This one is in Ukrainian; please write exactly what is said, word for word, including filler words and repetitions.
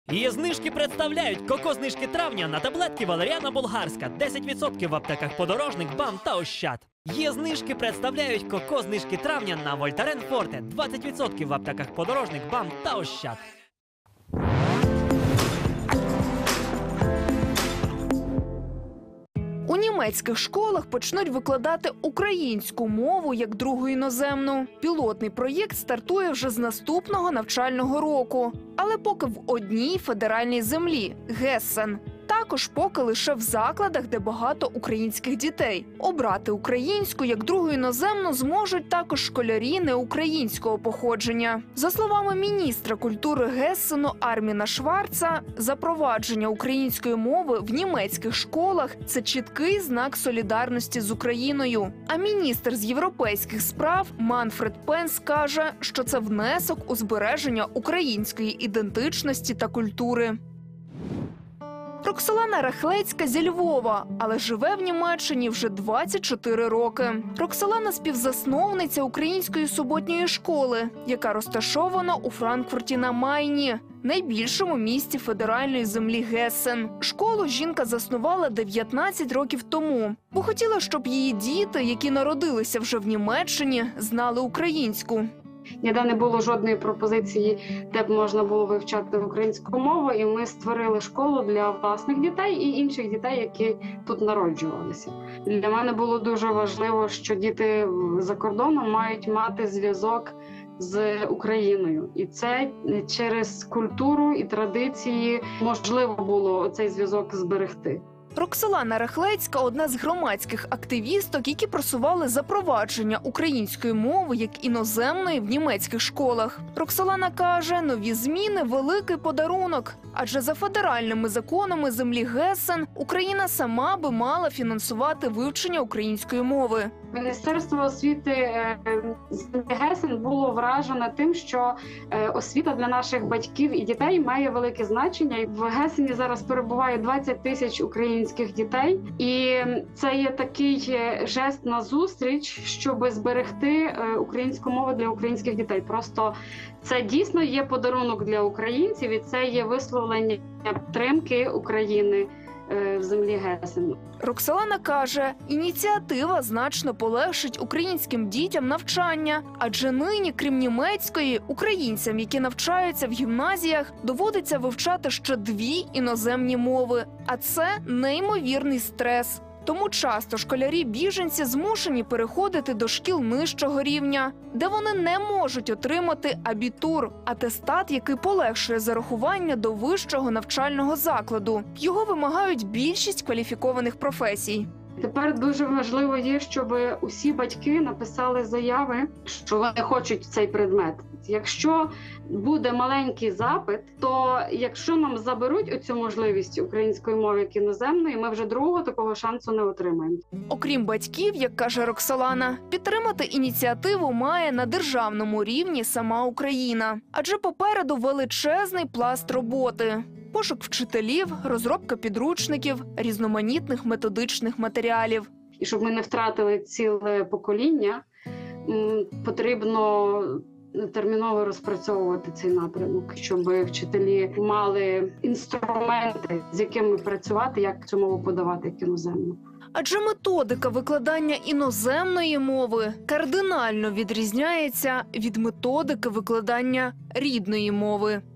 Її знижки представляють коко-знижки травня на таблетки Валеріана Болгарська. десять відсотків в аптеках Подорожник, БАМ та Ощад. Є знижки представляють коко-знижки травня на Вольтарен Форте. двадцять відсотків в аптеках Подорожник, БАМ та Ощад. У німецьких школах почнуть викладати українську мову як другу іноземну. Пілотний проєкт стартує вже з наступного навчального року. Але поки в одній федеральній землі – Гессен. Також поки лише в закладах, де багато українських дітей. Обрати українську як другу іноземну зможуть також школярі неукраїнського походження. За словами міністра культури Гессену Арміна Шварца, запровадження української мови в німецьких школах – це чіткий знак солідарності з Україною. А міністр з європейських справ Манфред Пенс каже, що це внесок у збереження української ідентичності та культури. Роксолана Рахлецька зі Львова, але живе в Німеччині вже двадцять чотири роки. Роксолана – співзасновниця української суботньої школи, яка розташована у Франкфурті на Майні, найбільшому місті федеральної землі Гессен. Школу жінка заснувала дев'ятнадцять років тому, бо хотіла, щоб її діти, які народилися вже в Німеччині, знали українську. Ніде не було жодної пропозиції, де б можна було вивчати українську мову, і ми створили школу для власних дітей і інших дітей, які тут народжувалися. Для мене було дуже важливо, що діти за кордоном мають мати зв'язок з Україною. І це через культуру і традиції можливо було цей зв'язок зберегти. Роксолана Рахлецька – одна з громадських активісток, які просували запровадження української мови як іноземної в німецьких школах. Роксолана каже, нові зміни – великий подарунок. Адже за федеральними законами землі Гессен Україна сама би мала фінансувати вивчення української мови. Міністерство освіти землі Гессен було вражене тим, що освіта для наших батьків і дітей має велике значення. В Гессені зараз перебуває двадцять тисяч українських дітей. І це є такий жест назустріч, щоб зберегти українську мову для українських дітей. Просто це дійсно є подарунок для українців, і це є висловлення підтримки України в землі Гессену. Роксолана каже, ініціатива значно полегшить українським дітям навчання, адже нині, крім німецької, українцям, які навчаються в гімназіях, доводиться вивчати ще дві іноземні мови. А це неймовірний стрес. Тому часто школярі-біженці змушені переходити до шкіл нижчого рівня, де вони не можуть отримати абітур – атестат, який полегшує зарахування до вищого навчального закладу. Його вимагають більшість кваліфікованих професій. Тепер дуже важливо є, щоб усі батьки написали заяви, що вони хочуть цей предмет. Якщо буде маленький запит, то якщо нам заберуть оцю можливість української мови як іноземної, ми вже другого такого шансу не отримаємо. Окрім батьків, як каже Роксолана, підтримати ініціативу має на державному рівні сама Україна. Адже попереду величезний пласт роботи. Пошук вчителів, розробка підручників, різноманітних методичних матеріалів. І щоб ми не втратили ціле покоління, потрібно терміново розпрацьовувати цей напрямок, щоб вчителі мали інструменти, з якими працювати, як цю мову подавати як іноземну. Адже методика викладання іноземної мови кардинально відрізняється від методики викладання рідної мови.